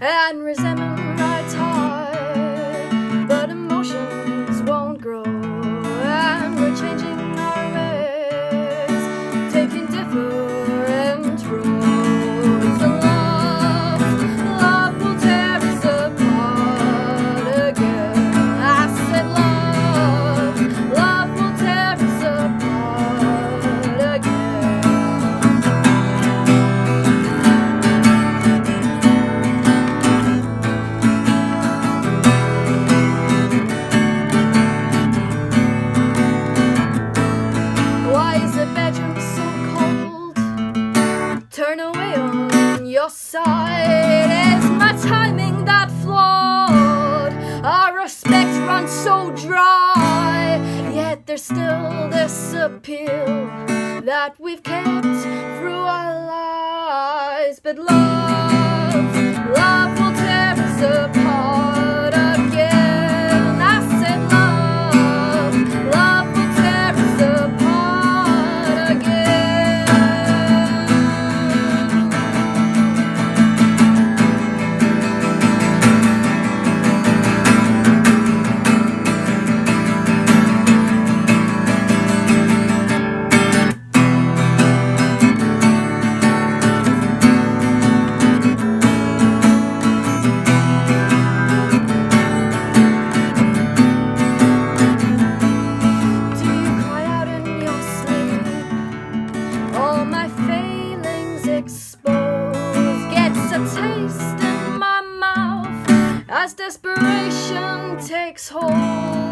and resentment rides high, but emotions won't grow, and we're changing our ways, taking different roads. And love will tear us apart again. I said love will tear us apart again. Why is the bedroom so cold? Turn away on your side. Is my timing that flawed? Our respect runs so dry. Yet there's still this appeal that we've kept through our lives. But love will tear us apart again. I said love will tear us apart again. Do you cry out in your sleep? All my failings exposed gets a taste in my mouth as desperation takes hold.